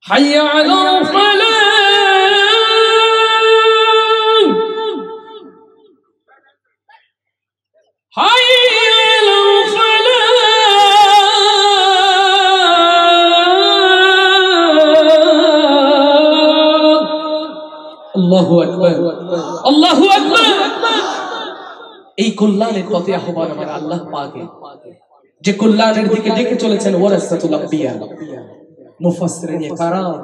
হাইয়া আলাল ফালাহ, হাইয়া আলাল ফালাহ। আল্লাহু আকবার, আল্লাহু আকবার। এই কল্যাণের পথে আহ্বান আমার আল্লাহ পাকে, যে কল্যাণের দিকে ডেকে চলেছেন ওয়ারাসাতুল আম্বিয়া, মুফাসসিরিনে কারাম।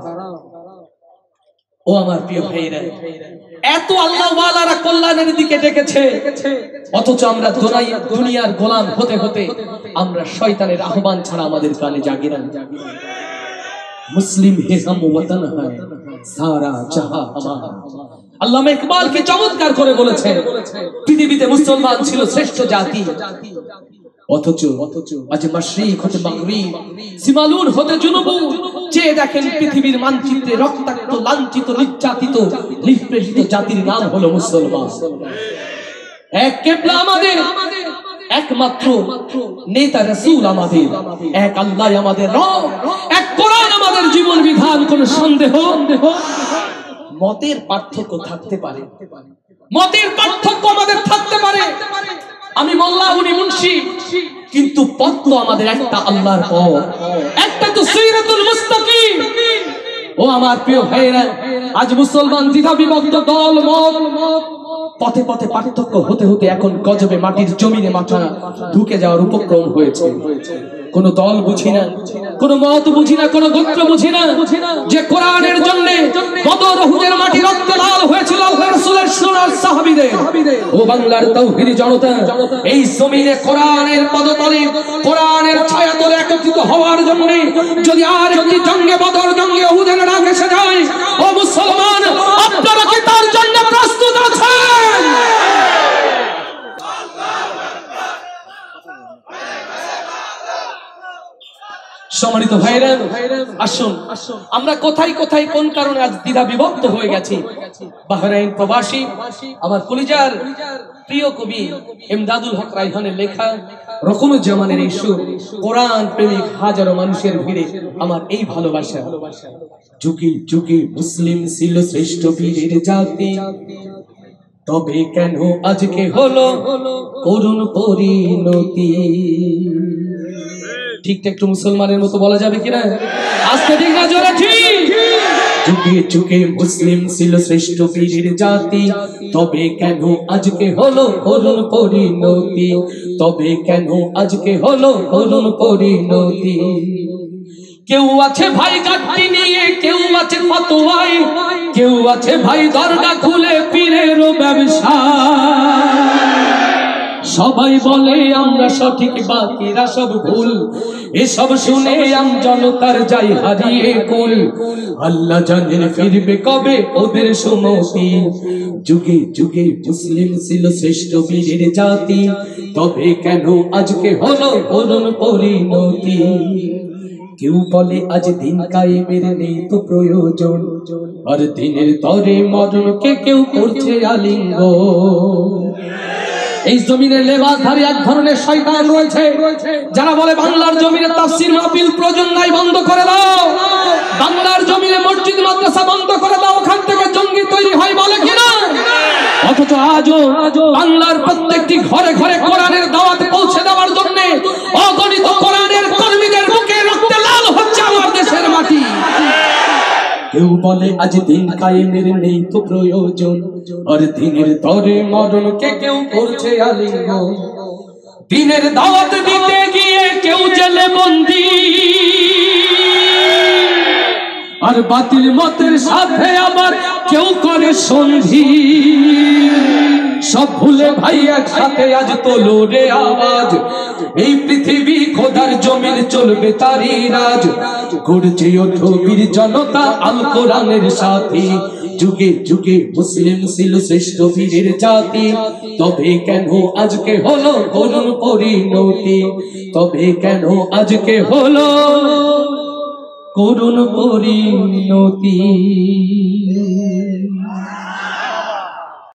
ও আমার প্রিয় ভাইরা, এত আল্লাহ ওয়ালারা কল্যাণের দিকে ডেকেছে, অথচ আমরা দুনিয়ার গোলাম হতে হতে আমরা শয়তানের আহ্বান ছাড়া আমাদের কানে জাগে না। মুসলিম হে হাম ওয়াতন হ্যায়, সারা জাহাঁ হামারা। আল্লামা ইকবাল কি চমৎকার করে বলেছেন, পৃথিবীতে মুসলমান ছিল শ্রেষ্ঠ জাতি, অথচ আজ মাশরিক হতে মাগরিব, সিমালুন হতে জুনুবু, চেয়ে দেখেন পৃথিবীর মানচিত্রে রক্তাক্ত, লাঞ্ছিত, নির্যাতিত, নিষ্পেষিত জাতির নাম হলো মুসলমান। এক কিবলা আমাদের, একমাত্র নেতা রাসূল আমাদের, এক আল্লাহ আমাদের রব, এক কোরআন আমাদের জীবন বিধান। কোন সন্দেহ? মতের পার্থক্য থাকতে পারে, মতের পার্থক্য আমাদের থাকতে পারে। আমি মোল্লা, উনি মুন্সি, কিন্তু পথ তো আমাদের একটা, আল্লাহর পথ, একটা তো সিরাতুল মুস্তাকিম। ও আমার প্রিয় ভাইরা, আজ মুসলমান দ্বিধা বিভক্ত দল মত, পথে পথে পার্থক্য হতে হতে এখন গজবে মাটির জমিনে মাথা ঢুকে যাওয়ার উপক্রম হয়েছে। কোন দল বুঝি না, কোন মত বুঝি না, কোন গোত্র বুঝি না, যে কোরআনের জন্য বদর উহুদের মাটি রক্তে লাল হয়েছিল আল্লাহর রাসূলের সোনার সাহাবীদের। ও বাংলার তাওহীদি জনতা, এই জমিনে কোরআনের পদতলে, কোরআনের ছায়াতলে একত্রিত হওয়ার জন্য যদি আর একটি জঙ্গে বদর, জঙ্গে উহুদের ডাক এসে যায়, ও মুসলমান, আপনারা কি তার জন্য প্রস্তুত আছেন? সম্মানিত ভাইরা, আসুন আমরা কোথায় কোথায় কোন কারণে আজ দ্বিধা বিভক্ত হয়ে গেছি। বাহরাইন প্রবাসী আমার কলিজার প্রিয় কবি ইমদাদুল হক রায়হানের লেখা রকমুজ্জামানের এই সুর, কোরআন প্রেমিক হাজারো মানুষের ভিড়ে আমার এই ভালোবাসা। যুগে যুগে মুসলিম ছিল শ্রেষ্ঠ বীরের জাতি, তবে কেন আজকে হলো করুণ পরিণতি। ঠিকটা একটু মুসলমানের মতো বলা যাবে কিনা? আজকে ঠিক না, জোরে ঠিক। যুগে যুগে মুসলিম ছিল শ্রেষ্ঠ বীরের জাতি, তবে কেন আজকে হলো করুণ পরিণতি, তবে কেন আজকে হলো করুণ পরিণতি। কেউ আছে ভাই গাড়ি নিয়ে, কেউ আছে ফতোয়ায়, কেউ আছে ভাই দরগা খুলে পীরেরও ব্যবসা। সবাই বলে আমরা সঠিক, বাকিরা সব ভুল, এসব শুনে আম জনতার যাই হারিয়ে কুল। আল্লাহ জানেন ফিরবে কবে ওদের সুমতি। যুগে যুগে মুসলিম ছিল শ্রেষ্ঠ বীরের জাতি, তবে কেন আজকে হলো করুণ পরিণতি। কেউ বলে আজ দিন কায়েমের নেই তো প্রয়োজন, আর দিনের তরে মরণকে কেউ করছে আলিঙ্গন। এই জমিনে লেবাসধারী এক ধরনের শয়তান রয়েছে, যারা বলে বাংলার জমিনে তাফসীর মাহফিল প্রয়োজন নাই, বন্ধ করে দাও। বাংলার জমিনে মসজিদ মাদ্রাসা বন্ধ করে দাও, ওখান থেকে জঙ্গি তৈরি হয়, বলে কিনা? অথচ আজও বাংলার প্রত্যেকটি ঘরে ঘরে কোরআনের দাওয়াত পৌঁছে দেওয়ার জন্য অগণিত কোরআনের কর্মীদের বুকে রক্তে লাল হচ্ছে আমার দেশের মাটি। কেউ বলে আজ দিন কায়েমের নেই তো প্রয়োজন, আর দিনের তরে মরণকে কেউ করছে আলিঙ্গন। দিনের দাওয়াত দিতে গিয়ে কেউ জেলে বন্দী, আর বাতিল মতের সাথে আবার কেউ করে সন্ধি। সব ভুলে ভাই একসাথে আজ তোলো রে আওয়াজ, এই পৃথিবী খোদার জমিন চলবে তারই রাজ। গর্জে ওঠো বীর জনতা আল কোরআনের সাথী, যুগে যুগে মুসলিম ছিল শ্রেষ্ঠ বীরের জাতি, তবে কেন আজকে হলো করুণ পরিণতি, তবে কেন আজকে হলো করুণ পরিণতি।